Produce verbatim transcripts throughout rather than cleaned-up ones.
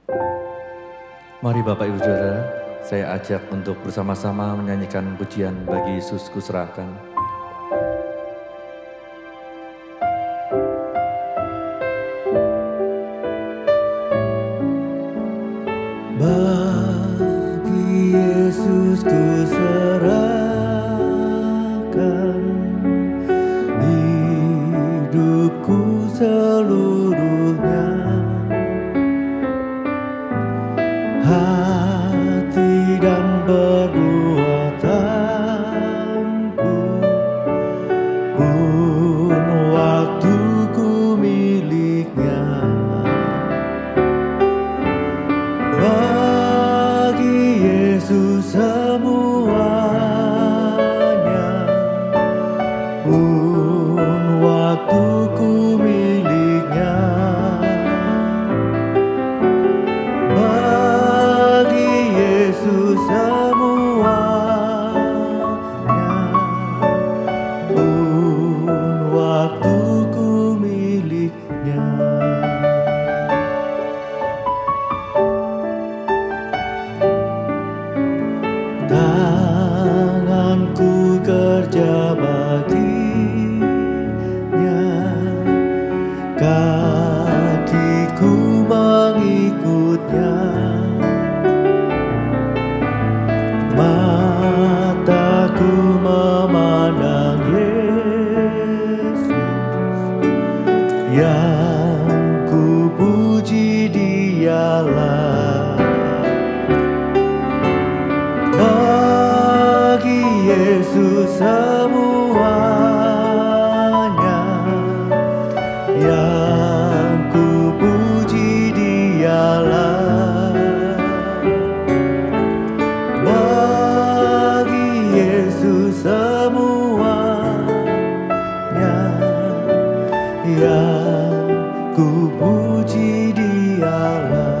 Mari Bapak Ibu Saudara, saya ajak untuk bersama-sama menyanyikan pujian bagi Yesus kuserahkan. Bagi Yesus kuserahkan hidupku seluruhnya, hati dan perbuatanku pun waktuku miliknya. Bagi Yesus semuanya pun waktuku miliknya. Bagi Yesus semuanya pun waktuku miliknya. Tanganku kerja baginya, kakiku mengikutnya, mataku memandang Yesus, yang ku puji Dialah. Bagi Yesus semuanya, yang ku puji Dialah. Bagi Yesus semuanya, yang ku puji Dialah.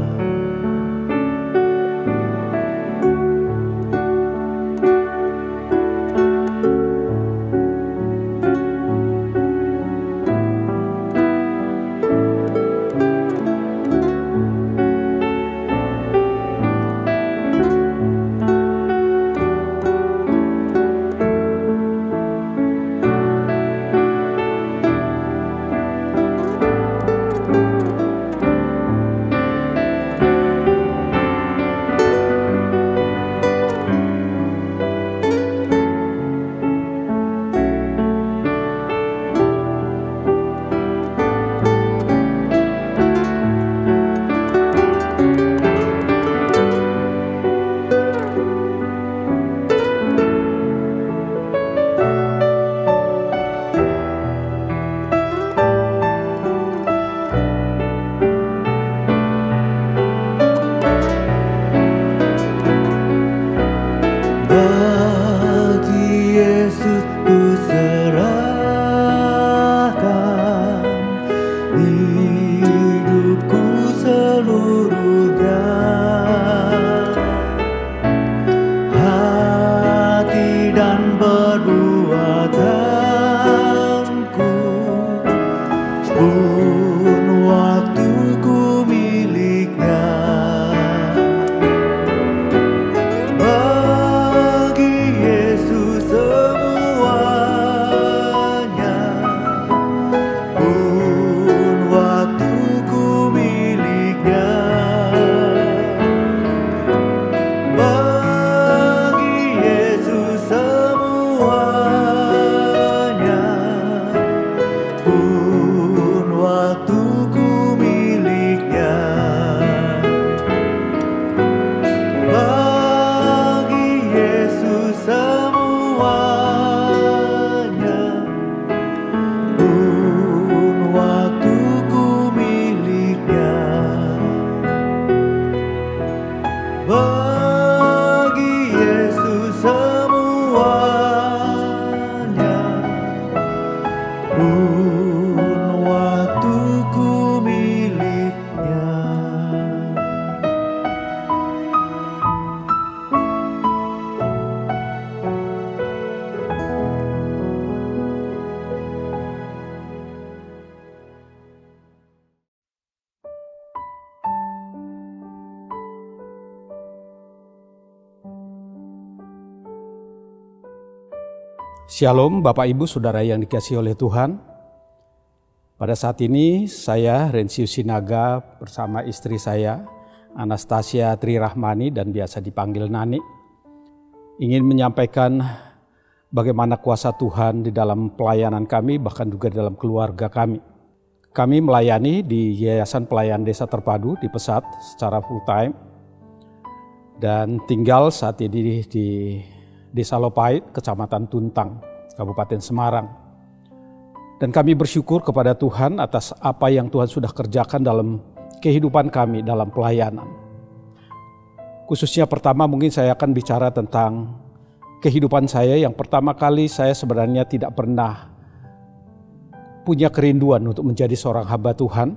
Bagi Yesus kuserahkan hidupku seluruhnya, hati dan perbuatanku pun waktuku miliknya. Bagi Yesus semuanya pun waktuku miliknya. Shalom Bapak Ibu Saudara yang dikasihi oleh Tuhan. Pada saat ini saya Rensius Sinaga bersama istri saya Anastasia Tri Rahmani dan biasa dipanggil Nani, ingin menyampaikan bagaimana kuasa Tuhan di dalam pelayanan kami, bahkan juga di dalam keluarga kami. Kami melayani di Yayasan Pelayan Desa Terpadu di Pesat secara full time dan tinggal saat ini di Desa Lopait, Kecamatan Tuntang, Kabupaten Semarang. Dan kami bersyukur kepada Tuhan atas apa yang Tuhan sudah kerjakan dalam kehidupan kami dalam pelayanan. Khususnya pertama mungkin saya akan bicara tentang kehidupan saya. Yang pertama kali saya sebenarnya tidak pernah punya kerinduan untuk menjadi seorang hamba Tuhan.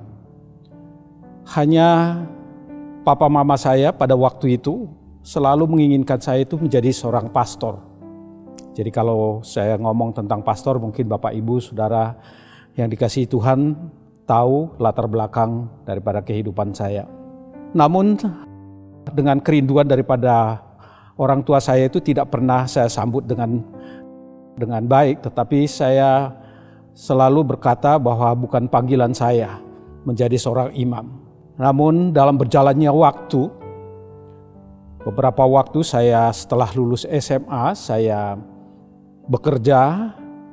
Hanya papa mama saya pada waktu itu selalu menginginkan saya itu menjadi seorang pastor. Jadi kalau saya ngomong tentang pastor, mungkin Bapak Ibu Saudara yang dikasihi Tuhan tahu latar belakang daripada kehidupan saya. Namun dengan kerinduan daripada orang tua saya itu tidak pernah saya sambut dengan dengan baik, tetapi saya selalu berkata bahwa bukan panggilan saya menjadi seorang imam. Namun dalam berjalannya waktu, beberapa waktu saya setelah lulus S M A, saya bekerja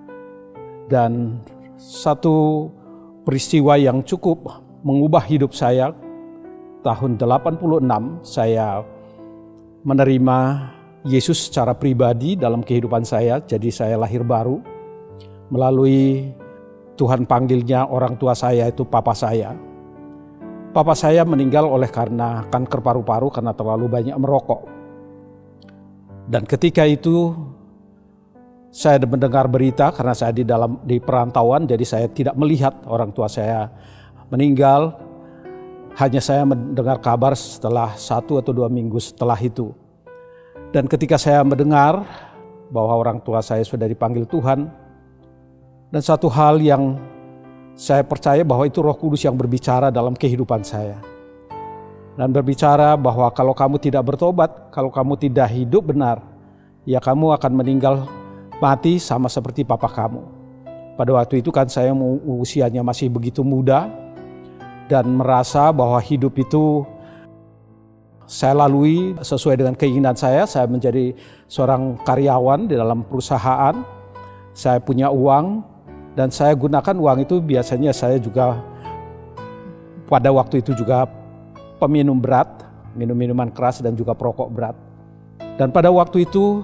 dan satu peristiwa yang cukup mengubah hidup saya, tahun delapan puluh enam saya menerima Yesus secara pribadi dalam kehidupan saya. Jadi saya lahir baru melalui Tuhan panggilnya orang tua saya itu papa saya. Papa saya meninggal oleh karena kanker paru-paru karena terlalu banyak merokok. Dan ketika itu saya mendengar berita karena saya di dalam di perantauan, jadi saya tidak melihat orang tua saya meninggal. Hanya saya mendengar kabar setelah satu atau dua minggu setelah itu. Dan ketika saya mendengar bahwa orang tua saya sudah dipanggil Tuhan, dan satu hal yang saya percaya bahwa itu Roh Kudus yang berbicara dalam kehidupan saya. Dan berbicara bahwa kalau kamu tidak bertobat, kalau kamu tidak hidup benar, ya kamu akan meninggal mati sama seperti papa kamu. Pada waktu itu kan saya usianya masih begitu muda dan merasa bahwa hidup itu saya lalui sesuai dengan keinginan saya. Saya menjadi seorang karyawan di dalam perusahaan, saya punya uang, dan saya gunakan uang itu biasanya saya juga pada waktu itu juga peminum berat, minum minuman keras dan juga perokok berat. Dan pada waktu itu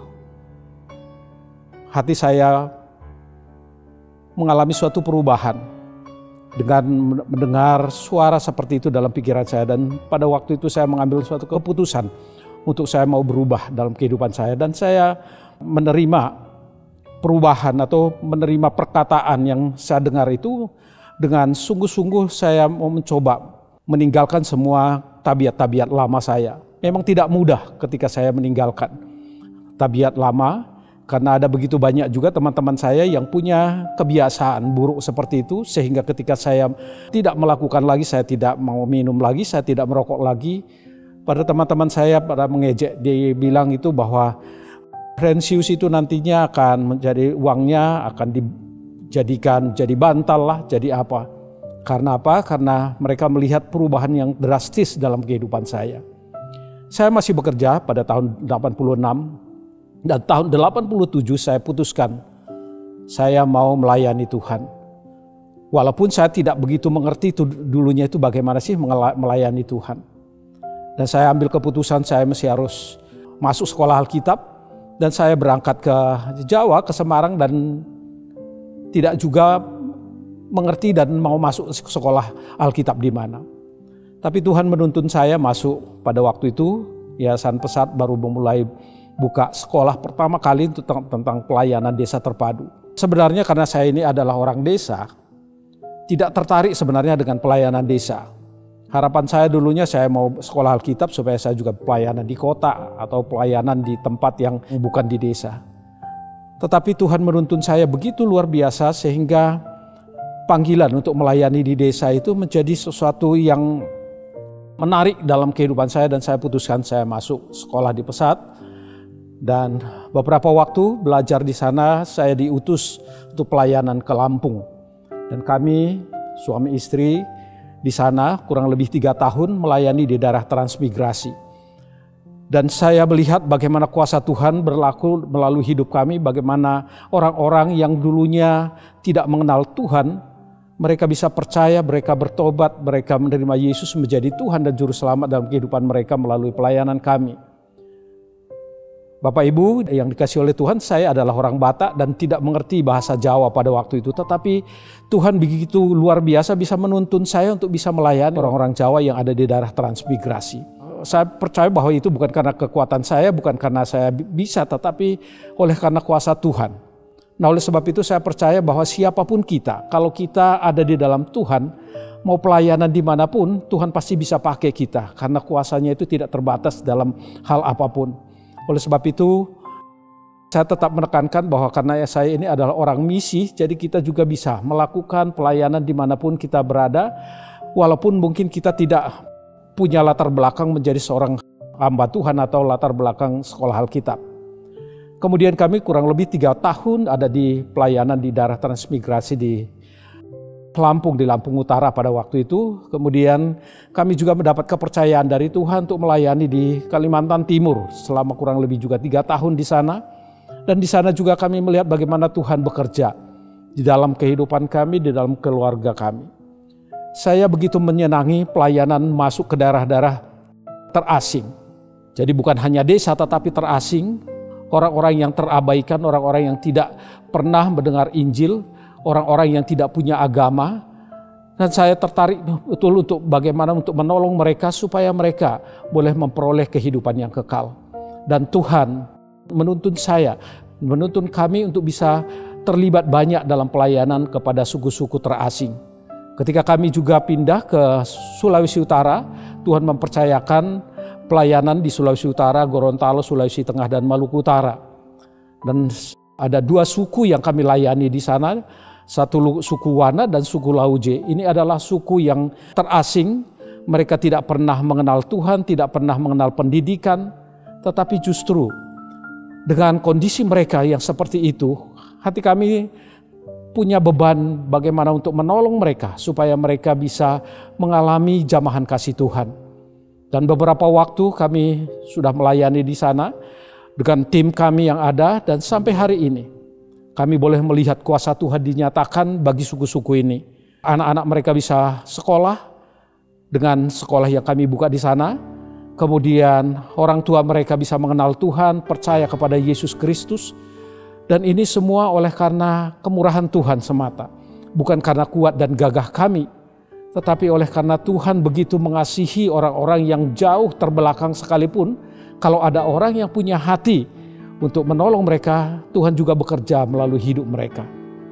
hati saya mengalami suatu perubahan dengan mendengar suara seperti itu dalam pikiran saya. Dan pada waktu itu saya mengambil suatu keputusan untuk saya mau berubah dalam kehidupan saya. Dan saya menerima perubahan atau menerima perkataan yang saya dengar itu dengan sungguh-sungguh saya mau mencoba meninggalkan semua tabiat-tabiat lama saya. Memang tidak mudah ketika saya meninggalkan tabiat lama karena ada begitu banyak juga teman-teman saya yang punya kebiasaan buruk seperti itu, sehingga ketika saya tidak melakukan lagi, saya tidak mau minum lagi, saya tidak merokok lagi. Pada teman-teman saya pada mengejek, dia bilang itu bahwa Rensius itu nantinya akan menjadi uangnya akan dijadikan jadi bantal lah, jadi apa. Karena apa? Karena mereka melihat perubahan yang drastis dalam kehidupan saya. Saya masih bekerja pada tahun delapan puluh enam dan tahun delapan puluh tujuh saya putuskan saya mau melayani Tuhan. Walaupun saya tidak begitu mengerti itu dulunya itu bagaimana sih melayani Tuhan. Dan saya ambil keputusan saya mesti harus masuk sekolah Alkitab. Dan saya berangkat ke Jawa, ke Semarang, dan tidak juga mengerti dan mau masuk ke sekolah Alkitab di mana. Tapi Tuhan menuntun saya masuk pada waktu itu. Yayasan Pesat baru memulai buka sekolah pertama kali tentang, tentang pelayanan desa terpadu. Sebenarnya karena saya ini adalah orang desa, tidak tertarik sebenarnya dengan pelayanan desa. Harapan saya dulunya saya mau sekolah Alkitab supaya saya juga pelayanan di kota atau pelayanan di tempat yang bukan di desa. Tetapi Tuhan menuntun saya begitu luar biasa sehingga panggilan untuk melayani di desa itu menjadi sesuatu yang menarik dalam kehidupan saya, dan saya putuskan saya masuk sekolah di Pesat. Dan beberapa waktu belajar di sana, saya diutus untuk pelayanan ke Lampung. Dan kami, suami istri, di sana kurang lebih tiga tahun melayani di daerah transmigrasi. Dan saya melihat bagaimana kuasa Tuhan berlaku melalui hidup kami, bagaimana orang-orang yang dulunya tidak mengenal Tuhan, mereka bisa percaya, mereka bertobat, mereka menerima Yesus menjadi Tuhan dan Juru Selamat dalam kehidupan mereka melalui pelayanan kami. Bapak Ibu yang dikasihi oleh Tuhan, saya adalah orang Batak dan tidak mengerti bahasa Jawa pada waktu itu. Tetapi Tuhan begitu luar biasa bisa menuntun saya untuk bisa melayani orang-orang Jawa yang ada di daerah transmigrasi. Saya percaya bahwa itu bukan karena kekuatan saya, bukan karena saya bisa, tetapi oleh karena kuasa Tuhan. Nah, oleh sebab itu saya percaya bahwa siapapun kita, kalau kita ada di dalam Tuhan, mau pelayanan dimanapun, Tuhan pasti bisa pakai kita. Karena kuasanya itu tidak terbatas dalam hal apapun. Oleh sebab itu, saya tetap menekankan bahwa karena saya ini adalah orang misi, jadi kita juga bisa melakukan pelayanan dimanapun kita berada, walaupun mungkin kita tidak punya latar belakang menjadi seorang hamba Tuhan atau latar belakang sekolah Alkitab. Kemudian kami kurang lebih tiga tahun ada di pelayanan di daerah transmigrasi di Lampung, di Lampung Utara pada waktu itu. Kemudian kami juga mendapat kepercayaan dari Tuhan untuk melayani di Kalimantan Timur selama kurang lebih juga tiga tahun di sana. Dan di sana juga kami melihat bagaimana Tuhan bekerja di dalam kehidupan kami, di dalam keluarga kami. Saya begitu menyenangi pelayanan masuk ke daerah-daerah terasing. Jadi bukan hanya desa tetapi terasing, orang-orang yang terabaikan, orang-orang yang tidak pernah mendengar Injil, orang-orang yang tidak punya agama. Dan saya tertarik betul untuk bagaimana untuk menolong mereka supaya mereka boleh memperoleh kehidupan yang kekal. Dan Tuhan menuntun saya, menuntun kami untuk bisa terlibat banyak dalam pelayanan kepada suku-suku terasing. Ketika kami juga pindah ke Sulawesi Utara, Tuhan mempercayakan pelayanan di Sulawesi Utara, Gorontalo, Sulawesi Tengah, dan Maluku Utara. Dan ada dua suku yang kami layani di sana. Satu suku Wana dan suku Lauje. Ini adalah suku yang terasing. Mereka tidak pernah mengenal Tuhan, tidak pernah mengenal pendidikan. Tetapi justru dengan kondisi mereka yang seperti itu, hati kami punya beban bagaimana untuk menolong mereka supaya mereka bisa mengalami jamahan kasih Tuhan. Dan beberapa waktu kami sudah melayani di sana dengan tim kami yang ada, dan sampai hari ini kami boleh melihat kuasa Tuhan dinyatakan bagi suku-suku ini. Anak-anak mereka bisa sekolah dengan sekolah yang kami buka di sana. Kemudian orang tua mereka bisa mengenal Tuhan, percaya kepada Yesus Kristus. Dan ini semua oleh karena kemurahan Tuhan semata. Bukan karena kuat dan gagah kami, tetapi oleh karena Tuhan begitu mengasihi orang-orang yang jauh terbelakang sekalipun. Kalau ada orang yang punya hati untuk menolong mereka, Tuhan juga bekerja melalui hidup mereka.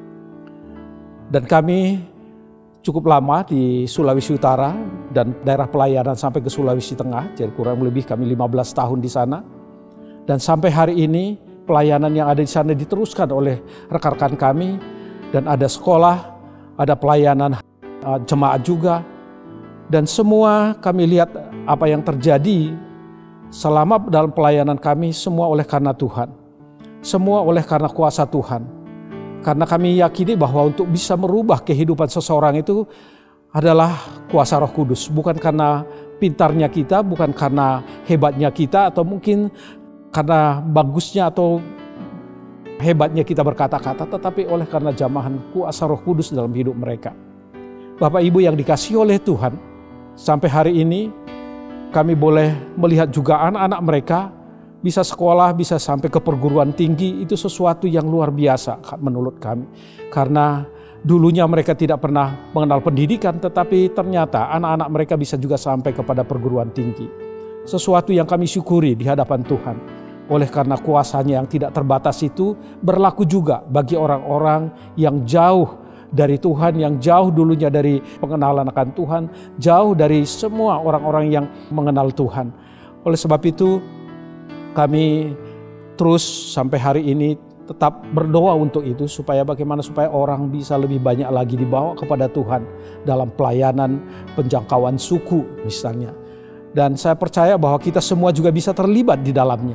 Dan kami cukup lama di Sulawesi Utara dan daerah pelayanan sampai ke Sulawesi Tengah, jadi kurang lebih kami lima belas tahun di sana. Dan sampai hari ini pelayanan yang ada di sana diteruskan oleh rekan-rekan kami, dan ada sekolah, ada pelayanan uh, jemaat juga. Dan semua kami lihat apa yang terjadi selama dalam pelayanan kami, semua oleh karena Tuhan. Semua oleh karena kuasa Tuhan. Karena kami yakini bahwa untuk bisa merubah kehidupan seseorang itu adalah kuasa Roh Kudus. Bukan karena pintarnya kita, bukan karena hebatnya kita, atau mungkin karena bagusnya atau hebatnya kita berkata-kata, tetapi oleh karena jamahan kuasa Roh Kudus dalam hidup mereka. Bapak Ibu yang dikasihi oleh Tuhan, sampai hari ini kami boleh melihat juga anak-anak mereka bisa sekolah, bisa sampai ke perguruan tinggi. Itu sesuatu yang luar biasa menurut kami. Karena dulunya mereka tidak pernah mengenal pendidikan, tetapi ternyata anak-anak mereka bisa juga sampai kepada perguruan tinggi. Sesuatu yang kami syukuri di hadapan Tuhan. Oleh karena kuasanya yang tidak terbatas itu berlaku juga bagi orang-orang yang jauh dari Tuhan, yang jauh dulunya dari pengenalan akan Tuhan, jauh dari semua orang-orang yang mengenal Tuhan. Oleh sebab itu kami terus sampai hari ini tetap berdoa untuk itu, supaya bagaimana supaya orang bisa lebih banyak lagi dibawa kepada Tuhan dalam pelayanan penjangkauan suku misalnya. Dan saya percaya bahwa kita semua juga bisa terlibat di dalamnya.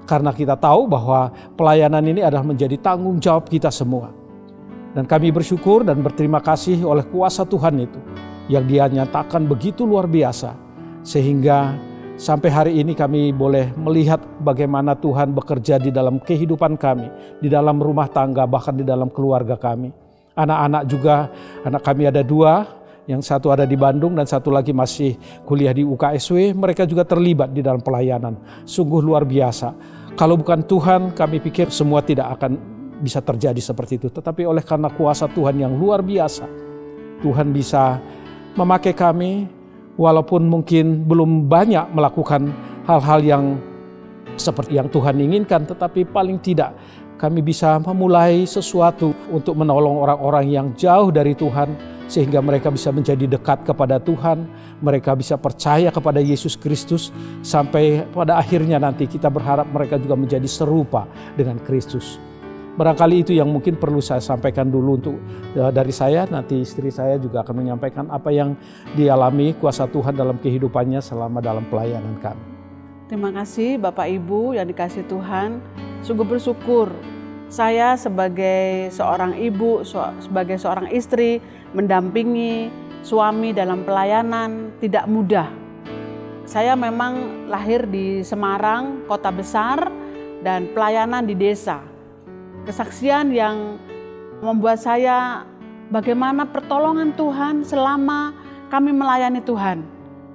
Karena kita tahu bahwa pelayanan ini adalah menjadi tanggung jawab kita semua. Dan kami bersyukur dan berterima kasih oleh kuasa Tuhan itu yang Dia nyatakan begitu luar biasa. Sehingga sampai hari ini kami boleh melihat bagaimana Tuhan bekerja di dalam kehidupan kami, di dalam rumah tangga, bahkan di dalam keluarga kami. Anak-anak juga, anak kami ada dua, yang satu ada di Bandung dan satu lagi masih kuliah di U K S W. Mereka juga terlibat di dalam pelayanan. Sungguh luar biasa. Kalau bukan Tuhan, kami pikir semua tidak akan bisa terjadi seperti itu. Tetapi oleh karena kuasa Tuhan yang luar biasa, Tuhan bisa memakai kami, walaupun mungkin belum banyak melakukan hal-hal yang seperti yang Tuhan inginkan, tetapi paling tidak kami bisa memulai sesuatu untuk menolong orang-orang yang jauh dari Tuhan, sehingga mereka bisa menjadi dekat kepada Tuhan, mereka bisa percaya kepada Yesus Kristus, sampai pada akhirnya nanti kita berharap mereka juga menjadi serupa dengan Kristus. Barangkali itu yang mungkin perlu saya sampaikan dulu untuk dari saya. Nanti istri saya juga akan menyampaikan apa yang dialami kuasa Tuhan dalam kehidupannya selama dalam pelayanan kami. Terima kasih Bapak Ibu yang dikasihi Tuhan. Sungguh bersyukur saya sebagai seorang ibu, sebagai seorang istri mendampingi suami dalam pelayanan tidak mudah. Saya memang lahir di Semarang, kota besar, dan pelayanan di desa. Kesaksian yang membuat saya bagaimana pertolongan Tuhan selama kami melayani Tuhan.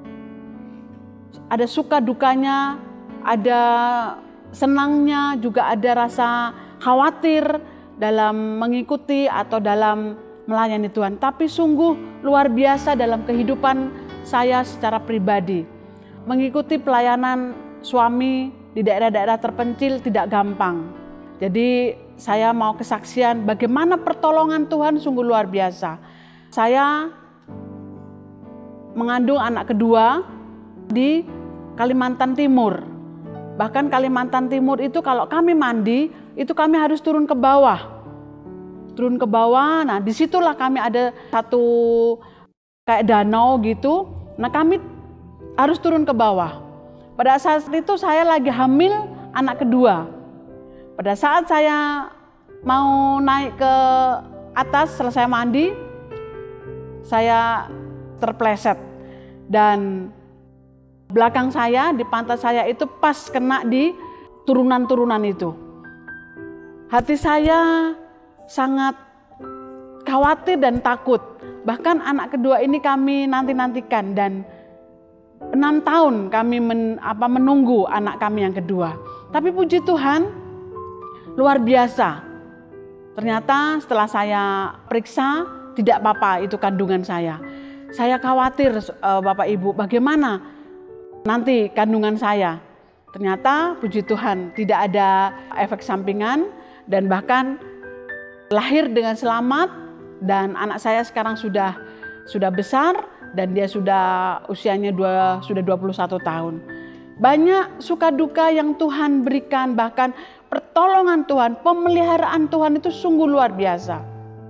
Ada suka dukanya, ada senangnya, juga ada rasa khawatir dalam mengikuti atau dalam melayani Tuhan. Tapi sungguh luar biasa dalam kehidupan saya secara pribadi. Mengikuti pelayanan suami di daerah-daerah terpencil tidak gampang. Jadi saya mau kesaksian bagaimana pertolongan Tuhan sungguh luar biasa. Saya mengandung anak kedua di Kalimantan Timur. Bahkan Kalimantan Timur itu kalau kami mandi, itu kami harus turun ke bawah. Turun ke bawah, nah disitulah kami ada satu kayak danau gitu. Nah kami harus turun ke bawah. Pada saat itu saya lagi hamil anak kedua. Pada saat saya mau naik ke atas selesai mandi, saya terpleset. Dan belakang saya, di pantat saya itu pas kena di turunan-turunan itu. Hati saya sangat khawatir dan takut. Bahkan anak kedua ini kami nanti-nantikan dan enam tahun kami men, apa, menunggu anak kami yang kedua. Tapi puji Tuhan, luar biasa. Ternyata setelah saya periksa, tidak apa-apa itu kandungan saya. Saya khawatir Bapak Ibu, bagaimana nanti kandungan saya. Ternyata puji Tuhan tidak ada efek sampingan dan bahkan lahir dengan selamat, dan anak saya sekarang sudah sudah besar dan dia sudah usianya dua, sudah dua puluh satu tahun. Banyak suka duka yang Tuhan berikan, bahkan pertolongan Tuhan, pemeliharaan Tuhan itu sungguh luar biasa.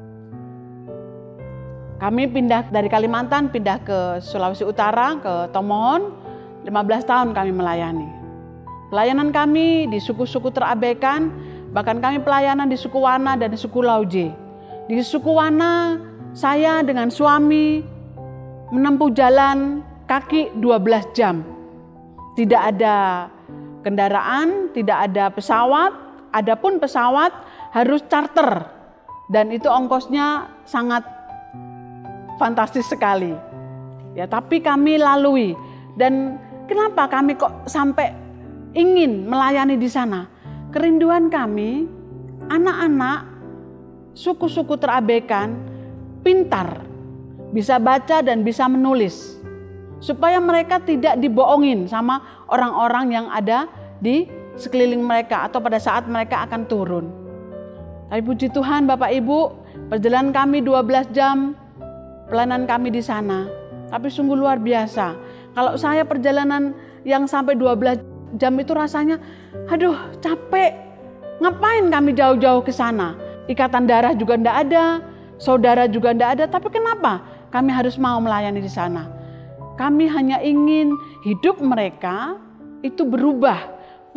Kami pindah dari Kalimantan, pindah ke Sulawesi Utara, ke Tomohon, lima belas tahun kami melayani. Pelayanan kami di suku-suku terabaikan, bahkan kami pelayanan di suku Wana dan di suku Lauje. Di suku Wana, saya dengan suami menempuh jalan kaki dua belas jam. Tidak ada kendaraan, tidak ada pesawat, adapun pesawat harus charter dan itu ongkosnya sangat fantastis sekali. Ya, tapi kami lalui. Dan kenapa kami kok sampai ingin melayani di sana? Kerinduan kami, anak-anak suku-suku terabaikan pintar, bisa baca dan bisa menulis. Supaya mereka tidak dibohongin sama orang-orang yang ada di sekeliling mereka atau pada saat mereka akan turun. Tapi puji Tuhan Bapak Ibu, perjalanan kami dua belas jam, pelayanan kami di sana. Tapi sungguh luar biasa. Kalau saya perjalanan yang sampai dua belas jam itu rasanya, aduh capek. Ngapain kami jauh-jauh ke sana? Ikatan darah juga enggak ada, saudara juga enggak ada. Tapi kenapa kami harus mau melayani di sana? Kami hanya ingin hidup mereka itu berubah,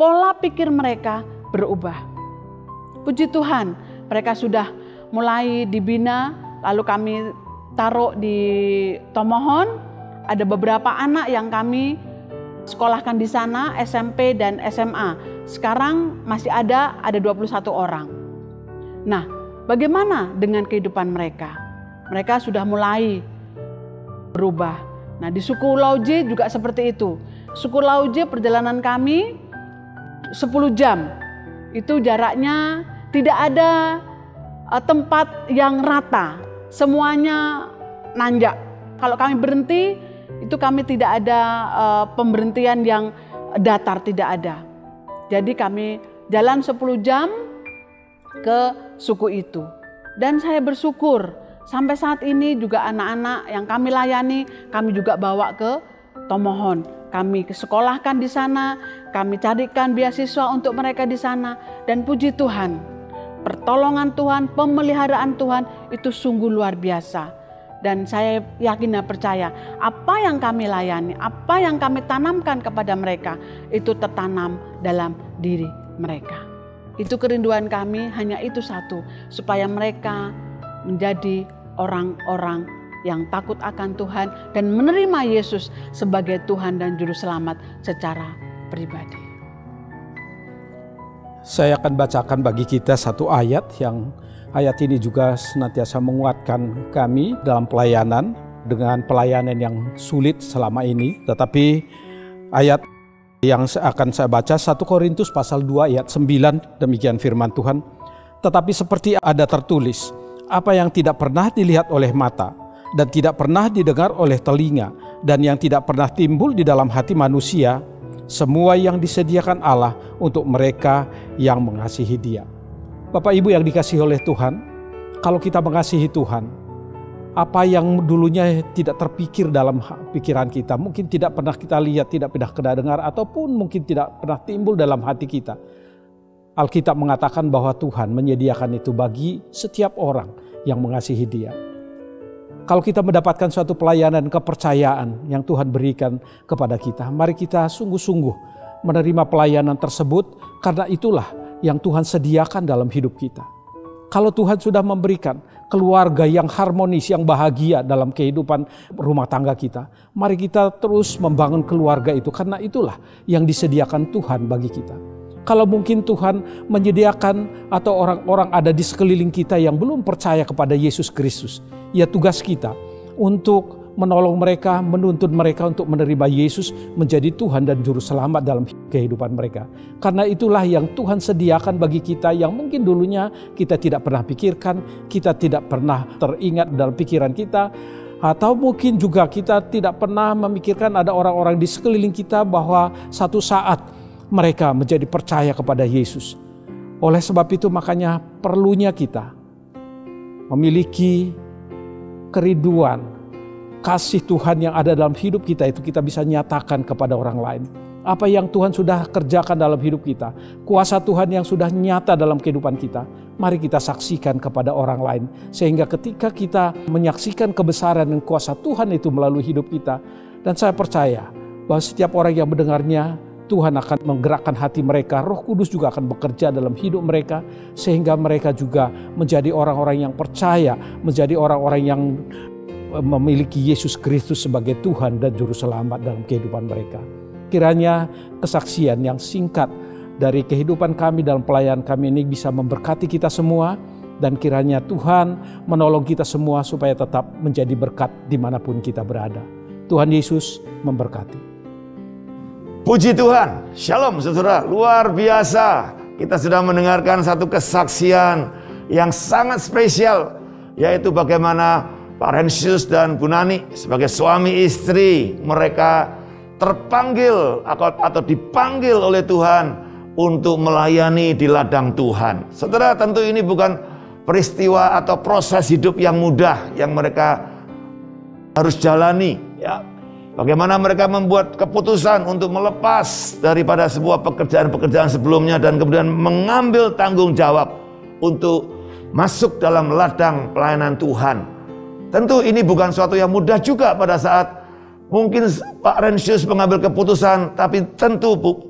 pola pikir mereka berubah. Puji Tuhan, mereka sudah mulai dibina, lalu kami taruh di Tomohon. Ada beberapa anak yang kami sekolahkan di sana, S M P dan S M A. Sekarang masih ada, ada dua puluh satu orang. Nah, bagaimana dengan kehidupan mereka? Mereka sudah mulai berubah. Nah, di suku Lauje juga seperti itu. Suku Lauje perjalanan kami sepuluh jam. Itu jaraknya tidak ada uh, tempat yang rata. Semuanya nanjak. Kalau kami berhenti, itu kami tidak ada uh, pemberhentian yang datar, tidak ada. Jadi kami jalan sepuluh jam ke suku itu. Dan saya bersyukur sampai saat ini juga anak-anak yang kami layani, kami juga bawa ke Tomohon. Kami sekolahkan di sana, kami carikan beasiswa untuk mereka di sana. Dan puji Tuhan, pertolongan Tuhan, pemeliharaan Tuhan itu sungguh luar biasa. Dan saya yakin dan percaya apa yang kami layani, apa yang kami tanamkan kepada mereka itu tertanam dalam diri mereka. Itu kerinduan kami, hanya itu satu, supaya mereka menjadi orang-orang yang takut akan Tuhan dan menerima Yesus sebagai Tuhan dan Juru Selamat secara pribadi. Saya akan bacakan bagi kita satu ayat yang ayat ini juga senantiasa menguatkan kami dalam pelayanan dengan pelayanan yang sulit selama ini. Tetapi ayat yang akan saya baca satu Korintus pasal dua ayat sembilan, demikian firman Tuhan. Tetapi seperti ada tertulis, apa yang tidak pernah dilihat oleh mata dan tidak pernah didengar oleh telinga dan yang tidak pernah timbul di dalam hati manusia, semua yang disediakan Allah untuk mereka yang mengasihi Dia. Bapak Ibu yang dikasihi oleh Tuhan, kalau kita mengasihi Tuhan, apa yang dulunya tidak terpikir dalam pikiran kita, mungkin tidak pernah kita lihat, tidak pernah kita dengar, ataupun mungkin tidak pernah timbul dalam hati kita. Alkitab mengatakan bahwa Tuhan menyediakan itu bagi setiap orang yang mengasihi Dia. Kalau kita mendapatkan suatu pelayanan kepercayaan yang Tuhan berikan kepada kita, mari kita sungguh-sungguh menerima pelayanan tersebut, karena itulah yang Tuhan sediakan dalam hidup kita. Kalau Tuhan sudah memberikan keluarga yang harmonis, yang bahagia dalam kehidupan rumah tangga kita, mari kita terus membangun keluarga itu, karena itulah yang disediakan Tuhan bagi kita. Kalau mungkin Tuhan menyediakan atau orang-orang ada di sekeliling kita yang belum percaya kepada Yesus Kristus, ya tugas kita untuk menolong mereka, menuntun mereka untuk menerima Yesus menjadi Tuhan dan Juru Selamat dalam kehidupan mereka. Karena itulah yang Tuhan sediakan bagi kita yang mungkin dulunya kita tidak pernah pikirkan, kita tidak pernah teringat dalam pikiran kita, atau mungkin juga kita tidak pernah memikirkan ada orang-orang di sekeliling kita bahwa satu saat mereka menjadi percaya kepada Yesus. Oleh sebab itu makanya perlunya kita memiliki kerinduan, kasih Tuhan yang ada dalam hidup kita itu kita bisa nyatakan kepada orang lain. Apa yang Tuhan sudah kerjakan dalam hidup kita, kuasa Tuhan yang sudah nyata dalam kehidupan kita, mari kita saksikan kepada orang lain. Sehingga ketika kita menyaksikan kebesaran dan kuasa Tuhan itu melalui hidup kita, dan saya percaya bahwa setiap orang yang mendengarnya, Tuhan akan menggerakkan hati mereka, Roh Kudus juga akan bekerja dalam hidup mereka, sehingga mereka juga menjadi orang-orang yang percaya, menjadi orang-orang yang memiliki Yesus Kristus sebagai Tuhan dan Juru Selamat dalam kehidupan mereka. Kiranya kesaksian yang singkat dari kehidupan kami dalam pelayanan kami ini bisa memberkati kita semua, dan kiranya Tuhan menolong kita semua supaya tetap menjadi berkat dimanapun kita berada. Tuhan Yesus memberkati. Puji Tuhan, Shalom saudara, luar biasa. Kita sudah mendengarkan satu kesaksian yang sangat spesial, yaitu bagaimana Pak Rensius dan Bu Nani sebagai suami istri, mereka terpanggil atau, atau dipanggil oleh Tuhan untuk melayani di ladang Tuhan. Saudara, tentu ini bukan peristiwa atau proses hidup yang mudah yang mereka harus jalani, ya. Bagaimana mereka membuat keputusan untuk melepas daripada sebuah pekerjaan-pekerjaan sebelumnya dan kemudian mengambil tanggung jawab untuk masuk dalam ladang pelayanan Tuhan. Tentu ini bukan suatu yang mudah juga pada saat mungkin Pak Rensius mengambil keputusan, tapi tentu Bu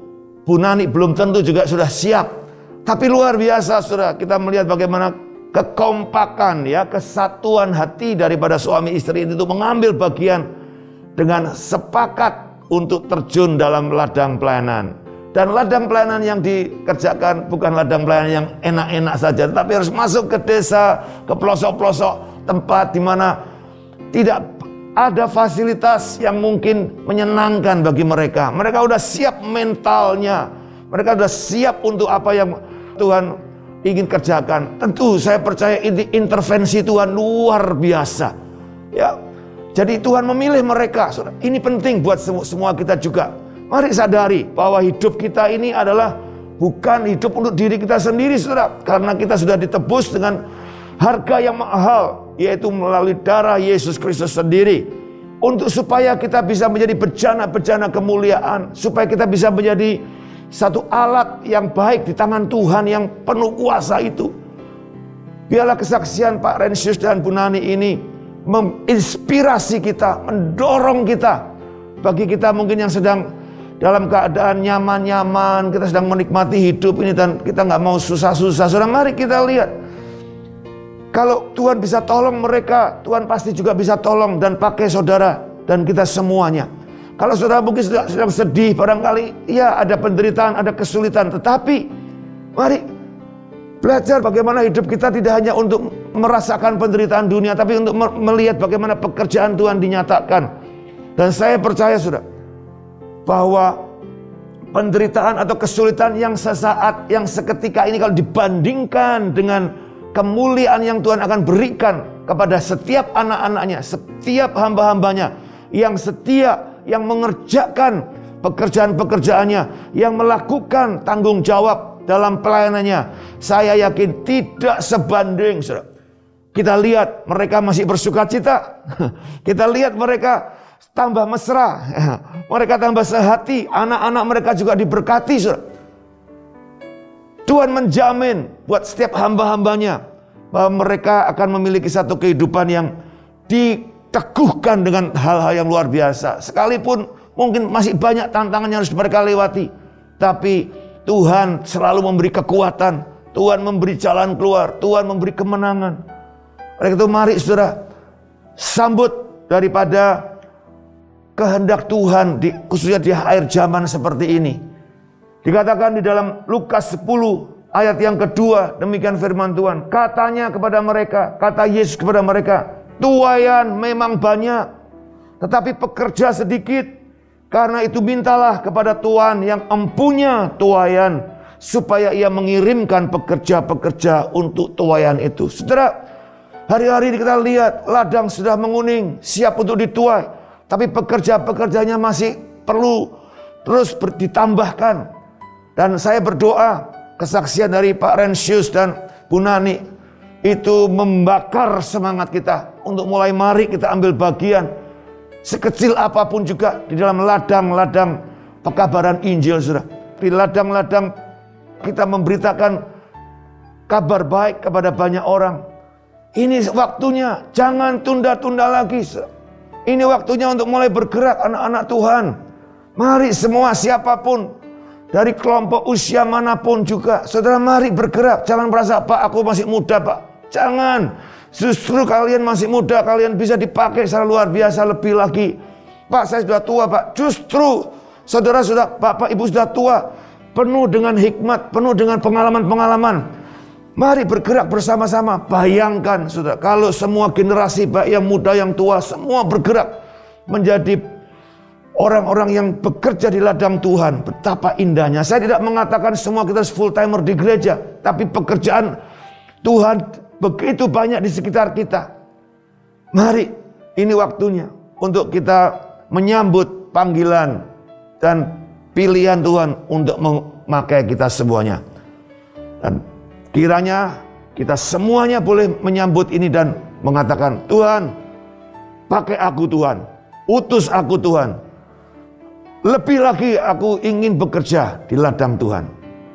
Bu Nani belum tentu juga sudah siap. Tapi luar biasa saudara, kita melihat bagaimana kekompakan ya, kesatuan hati daripada suami istri itu mengambil bagian dengan sepakat untuk terjun dalam ladang pelayanan. Dan ladang pelayanan yang dikerjakan bukan ladang pelayanan yang enak-enak saja, tapi harus masuk ke desa, ke pelosok-pelosok tempat di mana tidak ada fasilitas yang mungkin menyenangkan bagi mereka. Mereka sudah siap mentalnya, mereka sudah siap untuk apa yang Tuhan ingin kerjakan. Tentu saya percaya ini intervensi Tuhan luar biasa. Ya, jadi Tuhan memilih mereka. Ini penting buat semua kita juga. Mari sadari bahwa hidup kita ini adalah bukan hidup untuk diri kita sendiri, saudara. Karena kita sudah ditebus dengan harga yang mahal, yaitu melalui darah Yesus Kristus sendiri. Untuk supaya kita bisa menjadi bejana-bejana kemuliaan. Supaya kita bisa menjadi satu alat yang baik di tangan Tuhan yang penuh kuasa itu. Biarlah kesaksian Pak Rensius dan Bu Nani ini menginspirasi kita, mendorong kita. Bagi kita mungkin yang sedang dalam keadaan nyaman-nyaman, kita sedang menikmati hidup ini dan kita nggak mau susah-susah. Saudara, mari kita lihat. Kalau Tuhan bisa tolong mereka, Tuhan pasti juga bisa tolong dan pakai saudara dan kita semuanya. Kalau saudara mungkin sedang, sedang sedih, barangkali ya ada penderitaan, ada kesulitan. Tetapi mari belajar bagaimana hidup kita tidak hanya untuk merasakan penderitaan dunia, tapi untuk melihat bagaimana pekerjaan Tuhan dinyatakan. Dan saya percaya saudara, bahwa penderitaan atau kesulitan yang sesaat, yang seketika ini kalau dibandingkan dengan kemuliaan yang Tuhan akan berikan kepada setiap anak-anaknya, setiap hamba-hambanya yang setia, yang mengerjakan pekerjaan-pekerjaannya, yang melakukan tanggung jawab dalam pelayanannya, saya yakin tidak sebanding. Saudara. Kita lihat mereka masih bersuka cita, kita lihat mereka tambah mesra, mereka tambah sehati, anak-anak mereka juga diberkati. Saudara. Tuhan menjamin buat setiap hamba-hambanya bahwa mereka akan memiliki satu kehidupan yang diteguhkan dengan hal-hal yang luar biasa. Sekalipun mungkin masih banyak tantangan yang harus mereka lewati, tapi Tuhan selalu memberi kekuatan, Tuhan memberi jalan keluar, Tuhan memberi kemenangan. Oleh itu mari saudara, sambut daripada kehendak Tuhan, di, khususnya di akhir zaman seperti ini. Dikatakan di dalam Lukas sepuluh ayat yang kedua, demikian firman Tuhan. Katanya kepada mereka, kata Yesus kepada mereka, tuaian memang banyak, tetapi pekerja sedikit. Karena itu mintalah kepada Tuhan yang empunya tuaian, supaya ia mengirimkan pekerja-pekerja untuk tuaian itu. Saudara, hari-hari ini kita lihat ladang sudah menguning, siap untuk dituai. Tapi pekerja-pekerjanya masih perlu terus ditambahkan. Dan saya berdoa kesaksian dari Pak Rensius dan Bu Nani itu membakar semangat kita untuk mulai mari kita ambil bagian sekecil apapun juga di dalam ladang-ladang pekabaran Injil, saudara. Di ladang-ladang kita memberitakan kabar baik kepada banyak orang. Ini waktunya, jangan tunda-tunda lagi, saudara. Ini waktunya untuk mulai bergerak anak-anak Tuhan. Mari semua siapapun, dari kelompok usia manapun juga, saudara mari bergerak. Jangan merasa, Pak aku masih muda Pak. Jangan, justru kalian masih muda, kalian bisa dipakai secara luar biasa lebih lagi. Pak saya sudah tua Pak, justru saudara sudah, Bapak Ibu sudah tua, penuh dengan hikmat, penuh dengan pengalaman-pengalaman. Mari bergerak bersama-sama. Bayangkan saudara, kalau semua generasi baik yang muda yang tua semua bergerak menjadi orang-orang yang bekerja di ladang Tuhan, betapa indahnya. Saya tidak mengatakan semua kita full timer di gereja, tapi pekerjaan Tuhan begitu banyak di sekitar kita. Mari, ini waktunya untuk kita menyambut panggilan dan pilihan Tuhan untuk memakai kita semuanya. Dan kiranya kita semuanya boleh menyambut ini dan mengatakan, Tuhan, pakai aku Tuhan, utus aku Tuhan. Lebih lagi aku ingin bekerja di ladang Tuhan.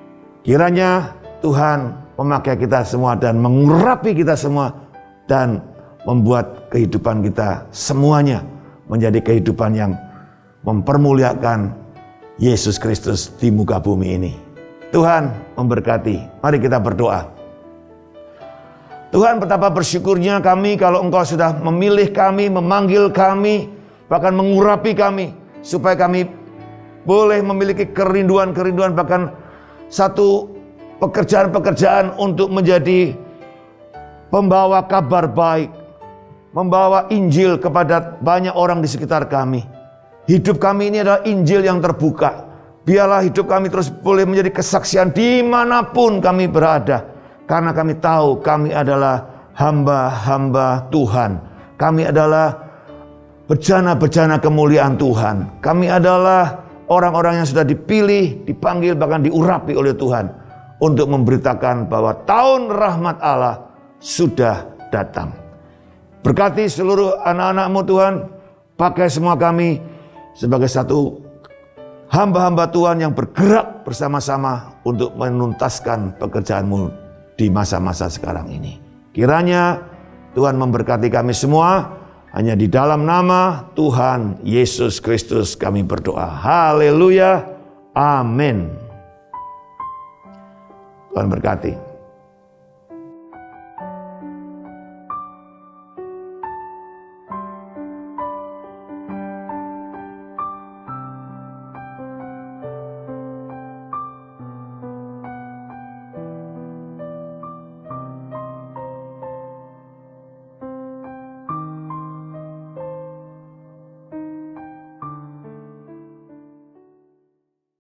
Kiranya Tuhan memakai kita semua dan mengurapi kita semua dan membuat kehidupan kita semuanya menjadi kehidupan yang mempermuliakan Yesus Kristus di muka bumi ini. Tuhan memberkati. Mari kita berdoa. Tuhan, betapa bersyukurnya kami kalau Engkau sudah memilih kami, memanggil kami, bahkan mengurapi kami, supaya kami boleh memiliki kerinduan-kerinduan, bahkan satu pekerjaan-pekerjaan untuk menjadi pembawa kabar baik, membawa Injil kepada banyak orang di sekitar kami. Hidup kami ini adalah Injil yang terbuka. Biarlah hidup kami terus boleh menjadi kesaksian dimanapun kami berada. Karena kami tahu kami adalah hamba-hamba Tuhan. Kami adalah bejana-bejana kemuliaan Tuhan. Kami adalah orang-orang yang sudah dipilih, dipanggil, bahkan diurapi oleh Tuhan. Untuk memberitakan bahwa tahun rahmat Allah sudah datang. Berkati seluruh anak-anak-Mu Tuhan. Pakai semua kami sebagai satu hamba-hamba Tuhan yang bergerak bersama-sama untuk menuntaskan pekerjaan-Mu di masa-masa sekarang ini. Kiranya Tuhan memberkati kami semua. Hanya di dalam nama Tuhan Yesus Kristus kami berdoa. Haleluya. Amin. Tuhan berkati.